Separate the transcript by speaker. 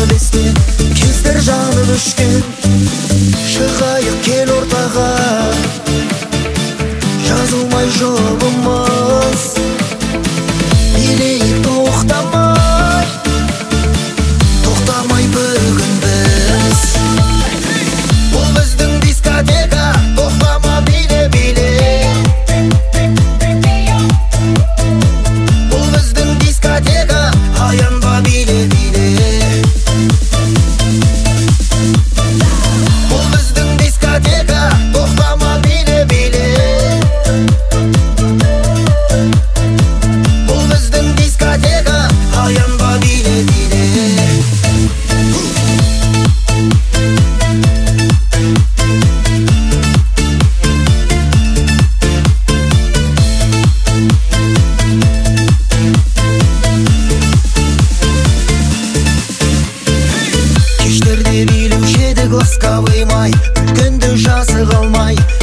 Speaker 1: бесте кездер жанып өшкен. Шығайық кел ортаға, жазылмай жолымыз, билейік тоқтамай, тоқтамай бүгін біз. Бұл біздің дискотека, тоқтама биле биле. Бұл біздің дискотека, аянба биле биле. Бұл біздің дискотека, тоқтама биле биле. Бұл біздің дискотека, аянба биле биле. Кештерде билеуші едік ласковый май, үлкенді жасы қалмай,